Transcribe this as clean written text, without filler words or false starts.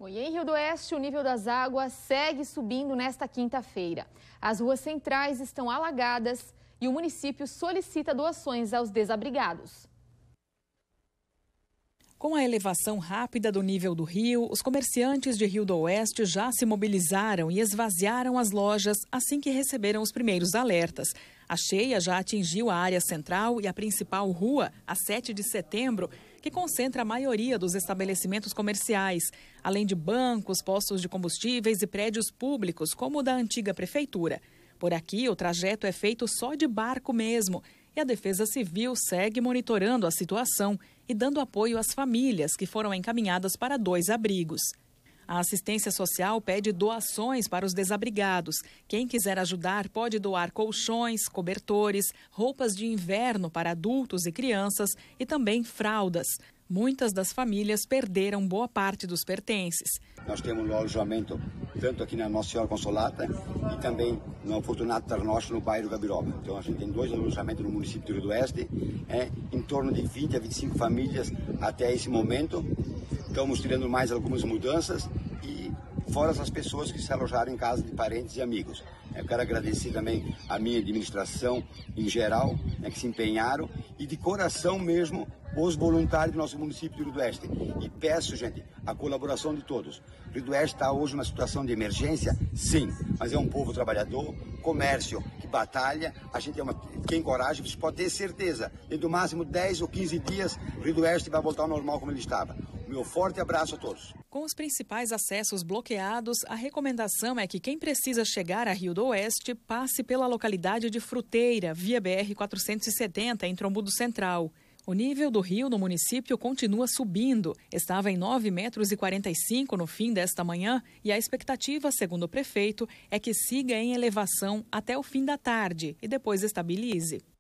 E em Rio do Oeste, o nível das águas segue subindo nesta quinta-feira. As ruas centrais estão alagadas e o município solicita doações aos desabrigados. Com a elevação rápida do nível do rio, os comerciantes de Rio do Oeste já se mobilizaram e esvaziaram as lojas assim que receberam os primeiros alertas. A cheia já atingiu a área central e a principal rua, a 7 de setembro, que concentra a maioria dos estabelecimentos comerciais, além de bancos, postos de combustíveis e prédios públicos, como o da antiga prefeitura. Por aqui, o trajeto é feito só de barco mesmo, e a Defesa Civil segue monitorando a situação e dando apoio às famílias que foram encaminhadas para 2 abrigos. A assistência social pede doações para os desabrigados. Quem quiser ajudar pode doar colchões, cobertores, roupas de inverno para adultos e crianças e também fraldas. Muitas das famílias perderam boa parte dos pertences. Nós temos um alojamento tanto aqui na Nossa Senhora Consolata e também no Fortunato Tarnoche, no bairro Gabiroba. Então a gente tem 2 alojamentos no município de Rio do Oeste, em torno de 20 a 25 famílias até esse momento. Estamos tirando mais algumas mudanças e fora as pessoas que se alojaram em casa de parentes e amigos. Eu quero agradecer também a minha administração em geral, que se empenharam, e de coração mesmo os voluntários do nosso município de Rio do Oeste. E peço, gente, a colaboração de todos. Rio do Oeste está hoje numa situação de emergência, sim, mas é um povo trabalhador, comércio que batalha, a gente tem coragem, você pode ter certeza, dentro do máximo 10 ou 15 dias, Rio do Oeste vai voltar ao normal como ele estava. Meu forte abraço a todos. Com os principais acessos bloqueados, a recomendação é que quem precisa chegar a Rio do Oeste passe pela localidade de Fruteira, via BR-470, em Trombudo Central. O nível do rio no município continua subindo. Estava em 9,45 metros no fim desta manhã e a expectativa, segundo o prefeito, é que siga em elevação até o fim da tarde e depois estabilize.